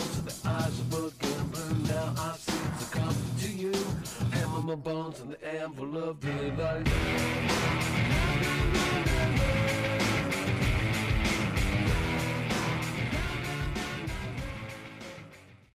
bones and the eyes of a gambler. Now I seem to come to you. Hammer my bones in the anvil of daylight.